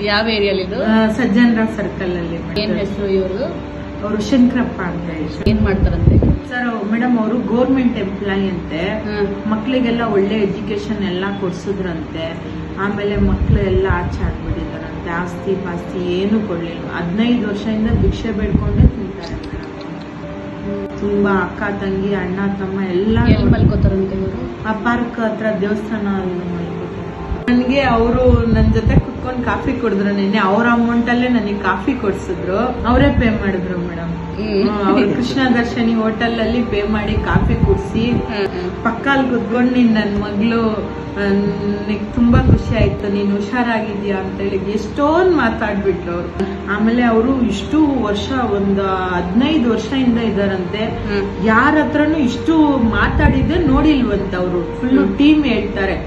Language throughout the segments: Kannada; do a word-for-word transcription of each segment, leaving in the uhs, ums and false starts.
ಯಾವ ಏರಿಯಲ್ಲಿ ಇದು? ಸಜ್ಜನರಾವ್ ಸರ್ಕಲ್ ಅಲ್ಲಿ. ಏನ್ ಹೆಸರು ಇವ್ರದ್ದು? ಅವರು ಶಂಕರಪ್ಪ ಅಂತ ಹೇಳಿ. ಏನ್ ಮಾಡ್ತಾರಂತೆ ಸರ್? ಮೇಡಮ್ ಅವರು ಗೌರ್ಮೆಂಟ್ ಎಂಪ್ಲಾಯಿ ಅಂತೆ. ಮಕ್ಳಿಗೆಲ್ಲ ಒಳ್ಳೆ ಎಜುಕೇಶನ್ ಎಲ್ಲಾ ಕೊಡ್ಸಿದ್ರಂತೆ. ಆಮೇಲೆ ಮಕ್ಳು ಎಲ್ಲ ಆಚೆ ಆಗ್ಬಿಟ್ಟಿದಾರಂತೆ. ಆಸ್ತಿ ಪಾಸ್ತಿ ಏನು ಕೊಡ್ಲಿಲ್ಲ. ಹದಿನೈದು ವರ್ಷದಿಂದ ಭಿಕ್ಷೆ ಬೇಡ್ಕೊಂಡೇ ತಿಂತಾರೆ ಮೇಡಮ್. ತುಂಬಾ ಅಕ್ಕ ತಂಗಿ ಅಣ್ಣ ತಮ್ಮ ಎಲ್ಲ ಮಲ್ಕೋತಾರಂತೆ ಇವರು. ಆ ಪಾರ್ಕ್ ಹತ್ರ ದೇವಸ್ಥಾನ ಮಲ್ಕೋತಾರೆ. ನನ್ಗೆ ಅವರು ನನ್ ಜೊತೆ ಕುತ್ಕೊಂಡು ಕಾಫಿ ಕುಡಿದ್ರು. ನಿನ್ನೆ ಅವ್ರ ಅಮೌಂಟ್ ಅಲ್ಲೇ ನನಗೆ ಕಾಫಿ ಕೊಡ್ಸಿದ್ರು. ಅವರೇ ಪೇ ಮಾಡಿದ್ರು ಮೇಡಮ್. ಅವ್ರು ಕೃಷ್ಣ ದರ್ಶನಿ ಹೋಟೆಲ್ ಅಲ್ಲಿ ಪೇ ಮಾಡಿ ಕಾಫಿ ಕುಡ್ಸಿ ಪಕ್ಕಲ್ ಕುತ್ಕೊಂಡು ನೀನ್ ನನ್ ಮಗಳು ತುಂಬಾ ಖುಷಿ ಆಯ್ತು, ನೀನ್ ಹುಷಾರಾಗಿದ್ಯಾ ಅಂತ ಹೇಳಿ ಎಷ್ಟೊಂದ್ ಮಾತಾಡ್ಬಿಟ್ರು ಅವ್ರು. ಆಮೇಲೆ ಅವರು ಇಷ್ಟು ವರ್ಷ ಒಂದ್ ಹದಿನೈದು ವರ್ಷದಿಂದ ಇದಾರಂತೆ. ಯಾರ ಹತ್ರನು ಇಷ್ಟು ಮಾತಾಡಿದ್ದೆ ನೋಡಿಲ್ವಂತ. ಅವರು ಫುಲ್ ಟೀಮ್ ಹೇಳ್ತಾರೆ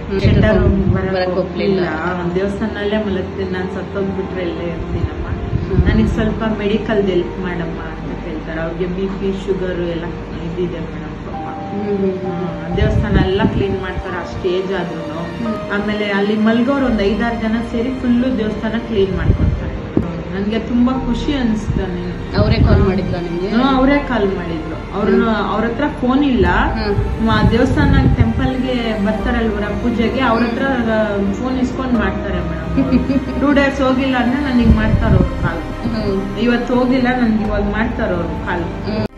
ದೇವಸ್ಥಾನಲ್ಲೇ ಮಲಗ್ತೀನಿ, ನಾನ್ ಸತ್ತೋಗ್ಬಿಟ್ರೆ ಎಲ್ಲೇ ಇರ್ತೀನಮ್ಮ, ನನಗ್ ಸ್ವಲ್ಪ ಮೆಡಿಕಲ್ ಹೆಲ್ಪ್ ಮಾಡಮ್ಮ ಅಂತ ಕೇಳ್ತಾರೆ. ಅವ್ರಿಗೆ ಬಿ ಪಿ ಶುಗರ್ ಎಲ್ಲ ಇದಿದೆ ಮೇಡಮ್. ದೇವಸ್ಥಾನ ಎಲ್ಲ ಕ್ಲೀನ್ ಮಾಡ್ತಾರೆ ಅಷ್ಟು ಏಜ್ ಆದ್ರೂ. ಆಮೇಲೆ ಅಲ್ಲಿ ಮಲ್ಗೋರು ಒಂದ್ ಐದಾರು ಜನ ಸೇರಿ ಫುಲ್ಲು ದೇವಸ್ಥಾನ ಕ್ಲೀನ್ ಮಾಡ್ಕೊಡ್ತಾರೆ. ನನ್ಗೆ ತುಂಬಾ ಖುಷಿ ಅನ್ಸ್ತ. ಅವರೇ ಕಾಲ್ ಮಾಡಿದ್ರ ನಿಮ್ಗೆ? ಅವರೇ ಕಾಲ್ ಮಾಡಿದ್ರು. ಅವ್ರನ್ನ ಅವ್ರ ಹತ್ರ ಫೋನ್ ಇಲ್ಲ. ದೇವಸ್ಥಾನ ಟೆಂಪಲ್ಗೆ ಬರ್ತಾರಲ್ವರ ಪೂಜೆಗೆ, ಅವ್ರ ಹತ್ರ ಫೋನ್ ಇಸ್ಕೊಂಡ್ ಮಾಡ್ತಾರೆ ಮೇಡಮ್. ಟೂ ಡೇಸ್ ಹೋಗಿಲ್ಲ ಅಂದ್ರೆ ನನಗ್ ಮಾಡ್ತಾರ ಅವ್ರು ಕಾಲ್. ಇವತ್ತು ಹೋಗಿಲ್ಲ ನನ್ಗೆ ಇವಾಗ ಮಾಡ್ತಾರ ಅವ್ರು ಕಾಲ್.